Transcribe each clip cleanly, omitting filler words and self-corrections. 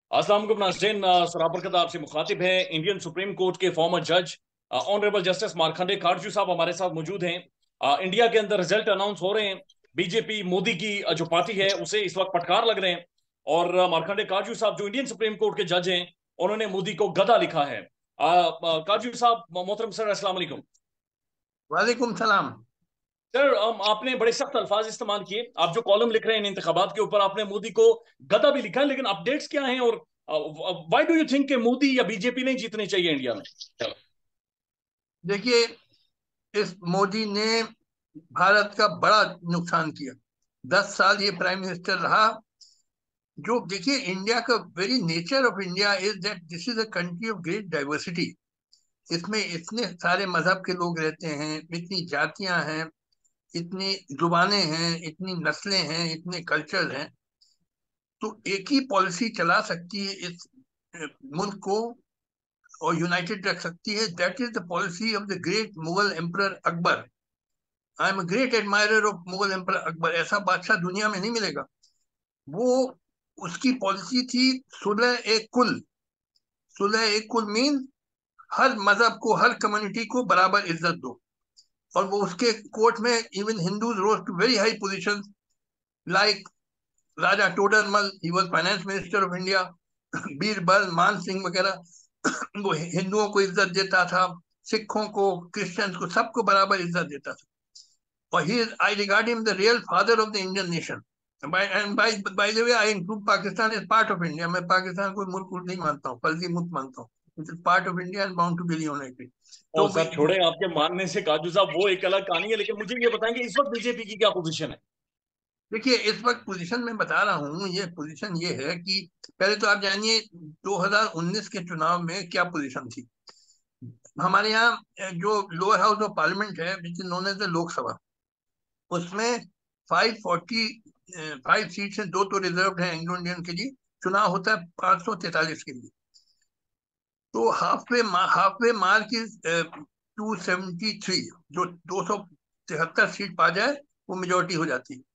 अस्सलाम वालेकुम नाज़रीन। सराबरकत आपसे मुखातिब है इंडियन सुप्रीम कोर्ट के फॉर्मर जज ऑनरेबल जस्टिस मार्कंडे काटजू साहब हमारे साथ मौजूद हैं। इंडिया के अंदर रिजल्ट अनाउंस हो रहे हैं। बीजेपी मोदी की जो पार्टी है उसे इस वक्त फटकार लग रहे हैं। और मार्कंडे काटजू साहब जो इंडियन सुप्रीम कोर्ट के जज हैं, उन्होंने मोदी को गधा लिखा है। काटजू साहब, मोहतरम सर, अस्सलाम वालेकुम। वालेकुम सलाम। सर, आपने बड़े सख्त अल्फाज इस्तेमाल किए। आप जो कॉलम लिख रहे हैं इन इंतखाबात के ऊपर, आपने मोदी को गधा भी लिखा है, लेकिन अपडेट्स क्या हैं? और व्हाई डू यू थिंक कि मोदी या बीजेपी नहीं जीतनी चाहिए इंडिया में? देखिए, इस मोदी ने भारत का बड़ा नुकसान किया। 10 साल ये प्राइम मिनिस्टर रहा। जो देखिए, इंडिया का very nature of India is that this is a country of great diversity. इसमें इतने सारे मजहब के लोग रहते हैं, इतनी जातियां हैं, इतनी जुबानें हैं, इतनी नस्लें हैं, इतने कल्चर हैं। तो एक ही पॉलिसी चला सकती है इस मुल्क को और यूनाइटेड रख सकती है। That is the policy of the great Mughal emperor Akbar. I am great admirer of Mughal emperor Akbar. ऐसा बादशाह दुनिया में नहीं मिलेगा। वो उसकी पॉलिसी थी सुलह ए कुल। सुलह ए कुल मीन हर मजहब को, हर कम्युनिटी को बराबर इज्जत दो। और वो उसके कोर्ट में even Hindus rose to very high position, like Raja Todarmal, he was finance minister of India. Birbal, Man Singh वगैरह। वो हिंदुओं को इज्जत देता था, सिखों को, क्रिश्चियंस को, सबको बराबर इज्जत देता था। और he is, I regard him the real father of the Indian nation. And by the way, I include Pakistan as part of India. मैं पाकिस्तान को मुल्क नहीं मानता हूँ, फर्जी मुल्क मानता हूँ। It is part of India and bound to be united. तो और सर छोड़े आपके मानने से, काजू साहब, वो एक अलग कहानी है। लेकिन मुझे ये बताएंगे इस वक्त बीजेपी की क्या पोजीशन है? देखिए, इस वक्त पोजीशन में बता रहा हूँ। ये पोजीशन ये है कि पहले तो आप जानिए 2019 के चुनाव में क्या पोजीशन थी। हमारे यहाँ जो लोअर हाउस ऑफ पार्लियामेंट है, which is known as the Lok Sabha, उसमें 545 सीट से दो तो रिजर्व है एंग्लो इंडियन के लिए। चुनाव होता है 543 के लिए। तो हाफ वे मार्क इज 273। जो 273 सीट पा जाए वो मेजोरिटी हो जाती है।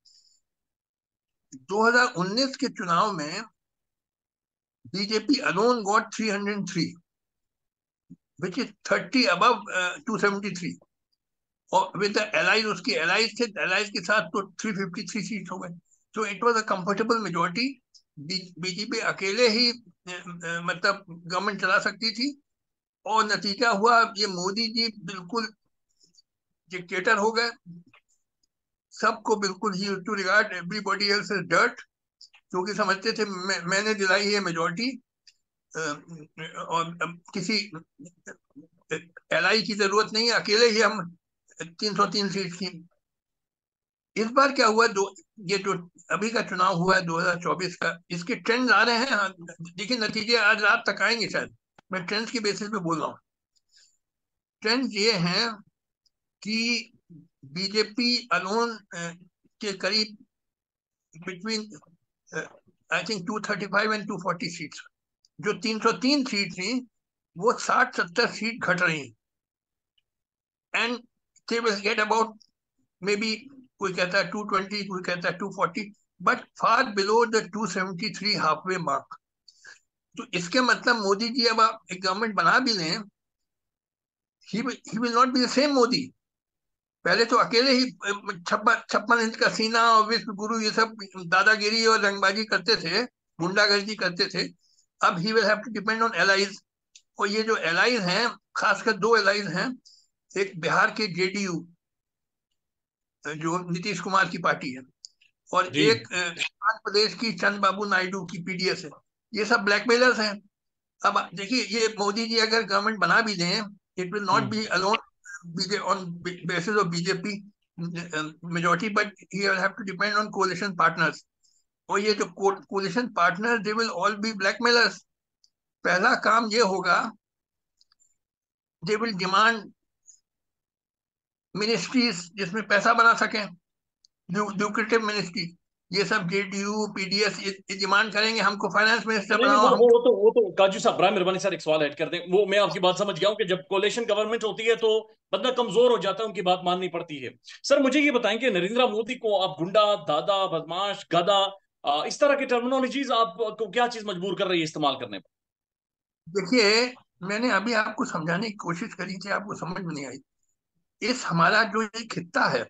2019 के चुनाव में BJP alone got 303, which is 30 above 273। और विद एलाइज, उसके एलाइज थे, एलाइज के साथ तो 353 सीट हो गए। तो it was a comfortable majority. BJP अकेले ही मतलब गवर्नमेंट चला सकती थी। और नतीजा हुआ, ये मोदी जी बिल्कुल डिक्टेटर हो गए। सबको बिल्कुल ही to regard everybody else as dirt, क्योंकि समझते थे मैंने दिलाई है मेजोरिटी। और किसी एलआई की जरूरत नहीं है, अकेले ही हम 303 सीट की। इस बार क्या हुआ, ये जो अभी का चुनाव हुआ है 2024 का, इसके ट्रेंड्स आ रहे हैं। हाँ, देखिए, नतीजे आज रात तक आएंगे शायद। मैं ट्रेंड्स की बेसिस पे बोल रहा हूँ। ट्रेंड्स ये हैं कि बीजेपी अलोन के करीब between I think 235 and 240 seats. जो 303 सीट थी, वो 60-70 सीट घट रही हैं। And they will get about, maybe, कोई कहता है 220, कोई कहता है 240, but far below the 273 half way mark. तो इसके मतलब मोदी जी अब आप एक गवर्नमेंट बना भी लें, he will not be the same Modi. पहले तो अकेले ही छप्पन छप्पन इंच का सीना और विश्व गुरु ये सब दादागिरी और रंगबाजी करते थे, गुंडागर्दी करते थे। अब he will have to depend on allies. और ये जो एलाइज हैं, खासकर दो एलाइज हैं। एक बिहार के जेडीयू, जो नीतीश कुमार की पार्टी है, और जी। एक आंध्र प्रदेश की चंद्रबाबू नायडू की पीडीएस है। ये सब ब्लैकमेलर्स हैं। अब देखिए, ये मोदी जी अगर गवर्नमेंट बना भी दें, it will not hmm. Be alone on basis of BJP majority, but he will have to depend on coalition partners. और ये जो coalition partner, they will all be blackmailers. पहला काम ये होगा, दे विल डिमांड मिनिस्ट्रीज जिसमें पैसा बना सकें, ल्यूक्रेटिव मिनिस्ट्री। ये सब जेडीयू पीडीएस ये डिमांड करेंगे, हमको फाइनेंस मिनिस्टर नहीं नहीं, बनाओ, वो हम। वो तो वो तो काजू साहब, बड़ा मेहरबानी सर, एक सवाल ऐड कर दें। वो मैं आपकी बात समझ गया हूँ कि जब कोलेशन गवर्नमेंट होती है तो बंदा कमजोर हो जाता है, उनकी बात माननी पड़ती है। सर मुझे ये बताएं कि नरेंद्र मोदी को आप गुंडा, दादा, बदमाश, गधा इस तरह की टर्मिनोलॉजीज आपको क्या चीज मजबूर कर रही है इस्तेमाल करने पर? देखिए, मैंने अभी आपको समझाने की कोशिश करी थी, आपको समझ में नहीं आई। इस हमारा जो ये खित्ता है,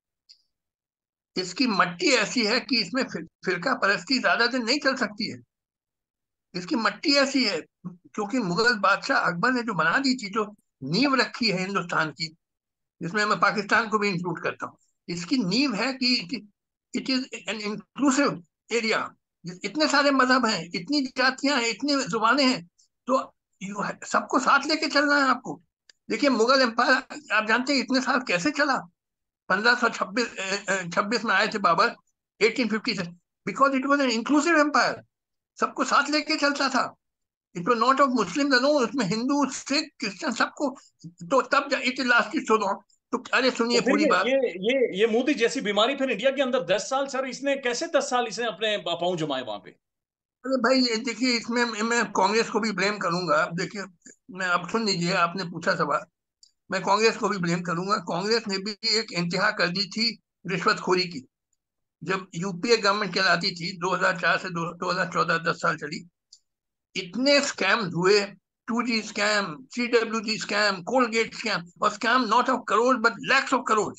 इसकी मट्टी ऐसी है कि इसमें फिरका परस्ती ज्यादा दिन नहीं चल सकती है। इसकी मट्टी ऐसी है, क्योंकि मुगल बादशाह अकबर ने जो बना दी थी, जो नींव रखी है हिंदुस्तान की, जिसमें मैं पाकिस्तान को भी इंक्लूड करता हूँ, इसकी नींव है कि it is an inclusive area. इतने सारे मजहब हैं, इतनी जातियां हैं, इतनी जुबानें हैं, तो सबको साथ लेके चलना है आपको। देखिए, मुगल एम्पायर आप जानते हैं इतने साल कैसे चला। 1526 छब्बीस में आए थे बाबर, 1850 से। Because it was an inclusive empire, सबको साथ लेके चलता था। It was not of Muslim alone, उसमें हिंदू सिख क्रिश्चियन सबको। तो तब इट लास्टेड सो लॉन्ग। तो अरे तो सुनिए फिर पूरी बात। ये मोदी जैसी बीमारी फिर इंडिया के अंदर 10 साल, सर इसने कैसे 10 साल इसने अपने पांव जमाए वहां पे? अरे भाई, देखिए, इसमें मैं कांग्रेस को भी ब्लेम करूंगा। देखिए, मैं अब सुन लीजिए, आपने पूछा सवाल। मैं कांग्रेस को भी ब्लेम करूंगा। कांग्रेस ने भी एक इंतहा कर दी थी रिश्वतखोरी की। जब यूपीए गवर्नमेंट कहलाती थी 2004 से 2014, 10 साल चली, इतने स्कैम हुए। 2G scam, CWG scam, Coalgate scam, और scam not of crore but lakhs of crore.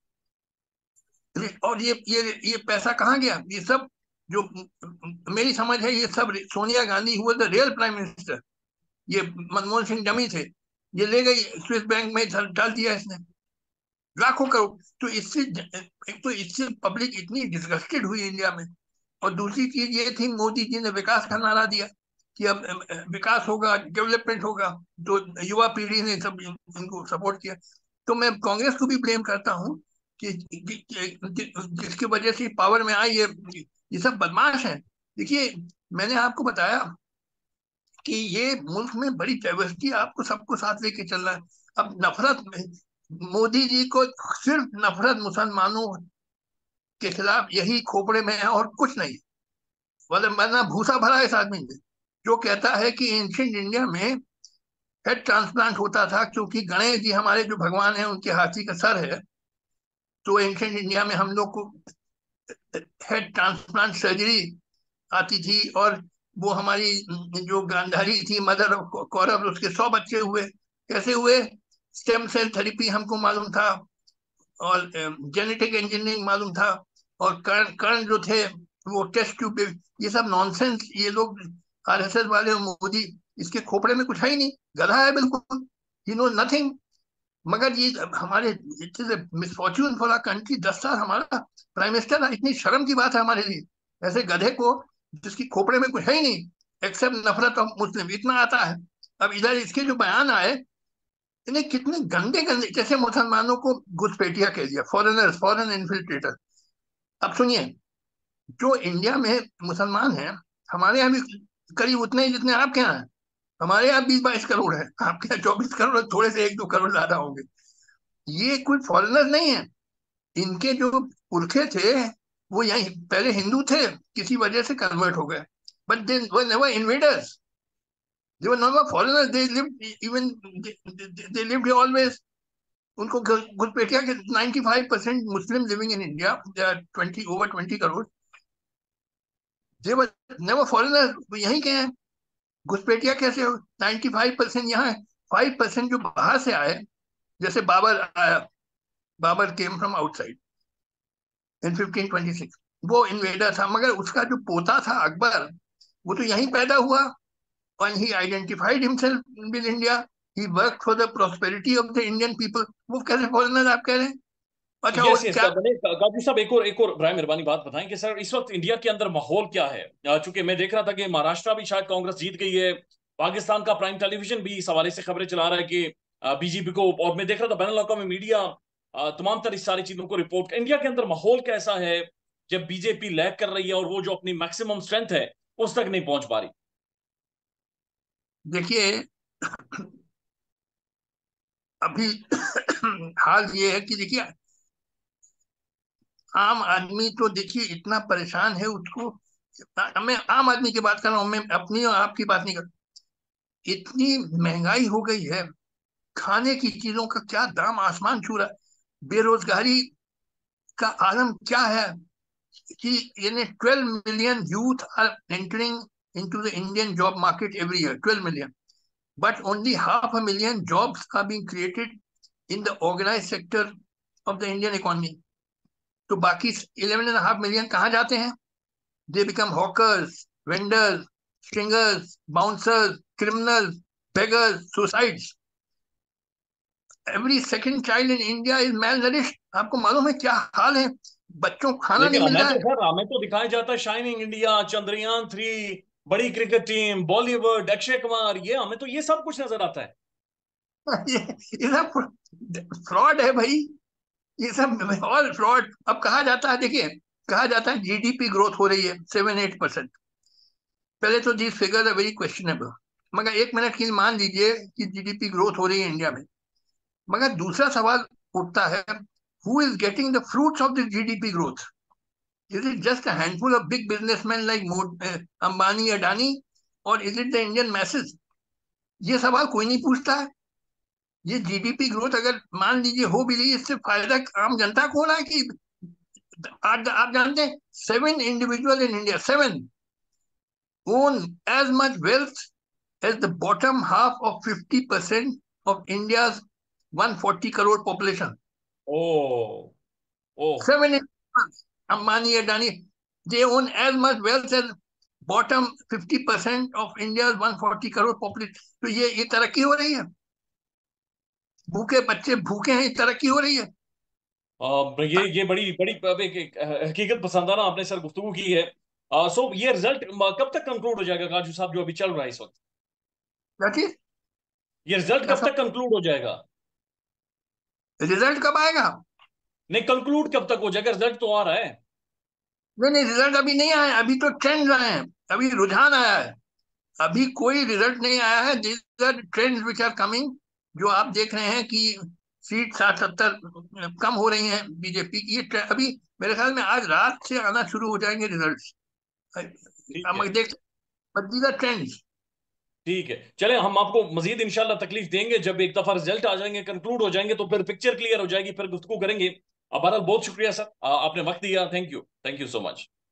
और ये पैसा कहाँ गया? ये सब जो मेरी समझ है, ये सब सोनिया गांधी हुआ द रियल प्राइम मिनिस्टर, ये मनमोहन सिंह डमी थे, ये ले गई स्विस बैंक में डाल दिया इसने लाखों करोड़। तो इससे एक तो इससे पब्लिक इतनी डिसगस्टेड हुई इंडिया में। और दूसरी चीज ये थी, मोदी जी ने विकास का नारा दिया कि अब विकास होगा, डेवलपमेंट होगा। तो युवा पीढ़ी ने सब इनको सपोर्ट किया। तो मैं कांग्रेस को भी ब्लेम करता हूँ जिसकी वजह से पावर में आई ये सब बदमाश है। देखिए, मैंने आपको बताया कि ये मुल्क में बड़ी डाइवर्सिटी, आपको सबको साथ लेके चलना है। अब नफरत, मोदी जी को सिर्फ नफरत मुसलमानों के खिलाफ यही खोपड़े में है, और कुछ नहीं। वरना भूसा भरा है इस आदमी ने, जो कहता है कि एंशियंट इंडिया में हेड ट्रांसप्लांट होता था, क्योंकि गणेश जी हमारे जो भगवान है उनके हाथी का सर है। तो एंशियंट इंडिया में हम लोग को हेड ट्रांसप्लांट सर्जरी आती थी। और वो हमारी जो गांधारी थी, मदर कौरव, उसके 100 बच्चे हुए। कैसे हुए? स्टेम सेल थेरेपी हमको मालूम था, और जेनेटिक इंजीनियरिंग मालूम था, और कर्ण कर्ण जो थे वो टेस्ट ट्यूब। ये सब नॉनसेंस, ये लोग RSS वाले और मोदी, इसके खोपड़े में कुछ है ही नहीं, गधा है बिल्कुल। He know nothing. मगर ये हमारे, it is misfortune for our country, 10 साल हमारा प्राइम मिनिस्टर रहा। इतनी शर्म की बात है हमारे लिए, ऐसे गधे को, जिसकी खोपड़े में कुछ है ही नहीं एक्सेप्ट नफरत ऑफ मुस्लिम, इतना आता है। अब इधर इसके जो बयान आए, इन्हें कितने गंदे गंदे, जैसे मुसलमानों को घुसपैठिया कह दिया, फॉरेनर्स, फॉरेन इन्फिल्ट्रेटर। अब सुनिए, जो इंडिया में मुसलमान हैं, हमारे यहाँ भी करीब उतने ही जितने आपके यहाँ हैं। हमारे यहाँ 20-22 करोड़ है, आपके यहाँ 24 करोड़, थोड़े से 1-2 करोड़ ज्यादा होंगे। ये कोई फॉरेनर नहीं है। इनके जो पुरखे थे, वो यही पहले हिंदू थे, किसी वजह से कन्वर्ट हो गए। But they were never invaders, they were never foreigners, they lived even, they lived always. उनको घुसपैठिया के 95% Muslim living in India, they are 20 over 20 crore. They were never foreigner, यहीं के हैं। घुसपैठिया कैसे हो? 95% यहाँ है, 5% जो बाहर से आए। जैसे बाबर आया, Babur came from outside in 1526, वो इन्वेडर था। मगर उसका जो पोता था अकबर, वो तो यहीं पैदा हुआ। and he identified himself with India. He worked for the prosperity of the Indian people. वो कैसे फॉरेनर आप कह रहे हैं? अच्छा, वो यस यस, क्या? गाजू साहब एक और बराए मेहरबानी बात बताएं कि सर इस वक्त इंडिया के अंदर माहौल क्या है? चूंकि मैं देख रहा था कि महाराष्ट्र भी शायद कांग्रेस जीत गई है। पाकिस्तान का प्राइम टेलीविजन भी इस हवाले से खबरें चला रहा है कि बीजेपी को, और मैं देख रहा था बैन अवी मीडिया तमाम तरह इस सारी चीजों को रिपोर्ट। इंडिया के अंदर माहौल कैसा है जब बीजेपी लैग कर रही है और वो जो अपनी मैक्सिमम स्ट्रेंथ है उस तक नहीं पहुंच पा रही? देखिए, अभी हाल ये है कि देखिए, आम आदमी तो देखिए इतना परेशान है उसको। मैं आम आदमी की बात कर रहा हूँ, मैं अपनी और आपकी बात नहीं कर। इतनी महंगाई हो गई है, खाने की चीजों का क्या दाम आसमान छू रहा है। बेरोजगारी का आलम क्या है। कि यानी 12 million youth are entering into the Indian job market every year, 12 million. But only 500,000 jobs are being created in the organized sector of the Indian economy. तो बाकी 11.5 million कहाँ जाते हैं? They become hawkers, vendors, stringers, bouncers, criminals, beggars, suicides. Every second child in India is malnourished. आपको मालूम है क्या हाल है? बच्चों को खाना नहीं लेकिन मिल हमें रहा तो है। खैर हमें तो दिखाया जाता है शाइनिंग इंडिया, चंद्रयान 3, बड़ी cricket team, Bollywood, Akshay Kumar, ये हमें तो ये सब कुछ नजर आता है। ये सब फ्रॉड है भाई, ये सब ऑल फ्रॉड। अब कहा जाता है, देखिए, कहा जाता है जीडीपी ग्रोथ हो रही है 7-8%। पहले तो दिस फिगर है वेरी क्वेश्चनेबल, मगर एक मिनट के लिए मान लीजिए कि जीडीपी ग्रोथ हो रही है इंडिया में, मगर दूसरा सवाल उठता है, who is getting the fruits of the GDP growth? Is it just a handful of big businessman like Ambani, Adani, और is it the Indian message? ये सवाल कोई नहीं पूछता है। ये जीडीपी ग्रोथ अगर मान लीजिए हो भी रही, इससे फायदा आम जनता को हो रहा है कि आज आप जानते हैं 7 individual in India, 7 own as much wealth as the bottom half of 50% of India's 140 crore population. Oh oh 7 individuals, Ambani, Adani, they own as much wealth as bottom 50% of India's 140 crore population. तो ये तरक्की हो रही है? भूखे बच्चे भूखे हैं, तरक्की हो रही है? ये बड़ी बड़ी एक हकीकत पसंदाना आपने सर गुफ्तगू की है। सो ये रिजल्ट कब तक कंक्लूड हो जाएगा काजू साहब, जो अभी चल रहा है इस वक्त? ये रिजल्ट कब तक कंक्लूड हो जाएगा? रिजल्ट कब आएगा? नहीं, कंक्लूड कब तक हो जाएगा? रिजल्ट तो आ रहा है। नहीं नहीं, रिजल्ट अभी नहीं आया, अभी तो ट्रेंड आए हैं, अभी रुझान आया है, अभी कोई रिजल्ट नहीं आया है। These are trends which are coming. जो आप देख रहे हैं कि सीट 60-70 कम हो रही हैं बीजेपी की, ये अभी मेरे ख्याल में आज रात से आना शुरू हो जाएंगे रिजल्ट्स। ठीक हम है। देख, बट दीज आर ट्रेंड्स। ठीक है, चले, हम आपको मजीद इंशाल्लाह तकलीफ देंगे जब एक दफा रिजल्ट आ जाएंगे, कंक्लूड हो जाएंगे, तो फिर पिक्चर क्लियर हो जाएगी, फिर गुफ्तगू करेंगे। अब बहरहाल बहुत शुक्रिया सर, आपने वक्त दिया। Thank you so much.